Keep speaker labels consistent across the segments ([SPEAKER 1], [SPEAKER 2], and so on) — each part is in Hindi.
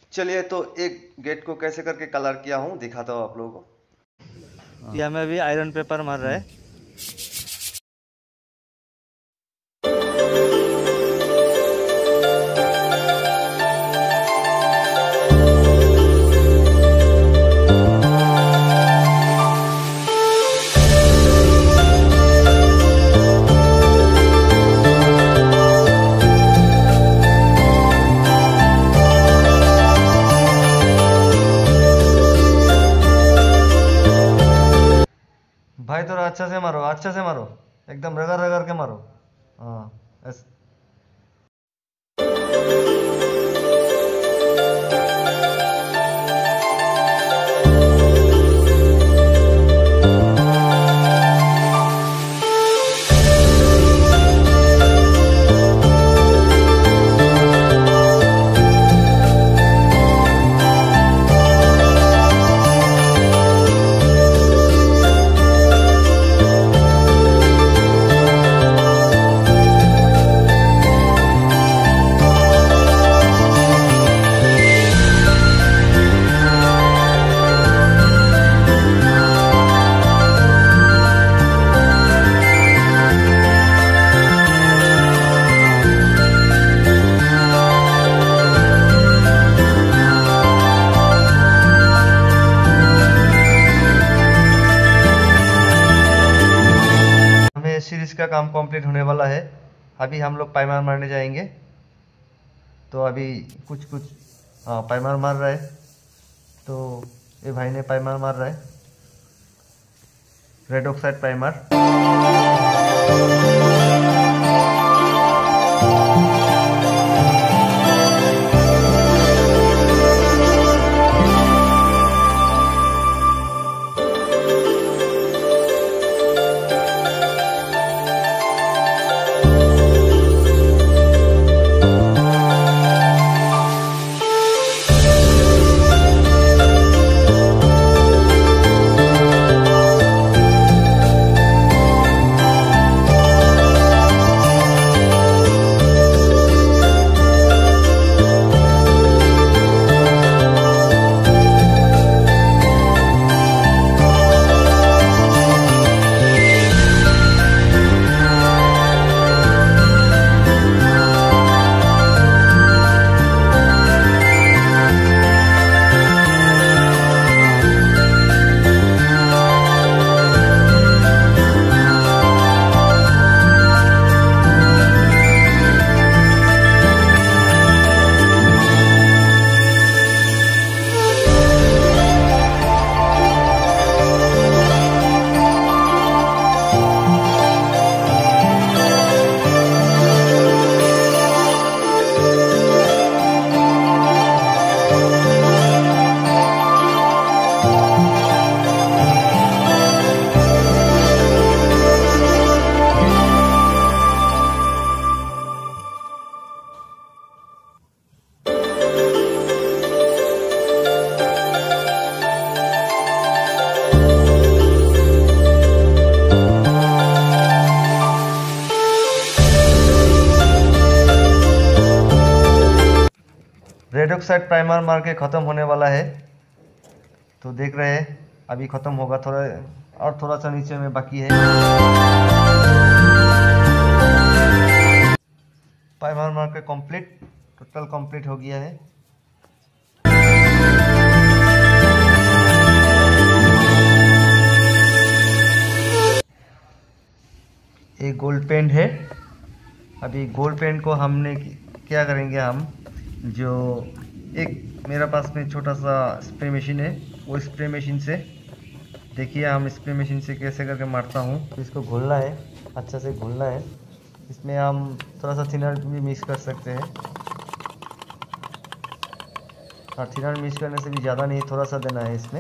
[SPEAKER 1] चलिए तो एक गेट को कैसे करके कलर किया हूँ दिखाता हूँ आप लोगों को।
[SPEAKER 2] ये हमें अभी आयरन पेपर मार रहा है। भाई थोड़ा अच्छा से मारो, अच्छा से मारो, एकदम रगड़ रगड़ के मारो। हाँ ऐसे। हमें सीरीज का काम कंप्लीट होने वाला है। अभी हम लोग पाइमार मारने जाएंगे। तो अभी कुछ कुछ पाइमार मार रहा है। तो ये भाई ने पाइमार मार रहा है, red oxide primer. Red oxide primer मार के ख़त्म होने वाला है। तो देख रहे हैं अभी ख़त्म होगा, थोड़ा और थोड़ा सा नीचे में बाकी है। प्राइमर मार के कंप्लीट, टोटल कंप्लीट हो गया है। एक गोल्ड पेंट है। अभी गोल्ड पेंट को हमने क्या करेंगे, हम जो एक मेरा पास में छोटा सा स्प्रे मशीन है, वो स्प्रे मशीन से देखिए हम स्प्रे मशीन से कैसे करके मारता हूँ। तो इसको घोलना है, अच्छा से घोलना है। इसमें हम थोड़ा सा थिनर भी मिक्स कर सकते हैं। हाँ, थिनर मिक्स करने से भी ज़्यादा नहीं, थोड़ा सा देना है इसमें।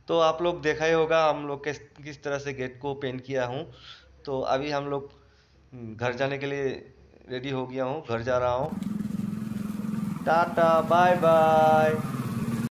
[SPEAKER 1] तो आप लोग देखा ही होगा हम लोग किस तरह से गेट को पेंट किया हूँ। तो अभी हम लोग घर जाने के लिए रेडी हो गया हूँ, घर जा रहा हूँ। Tata bye bye.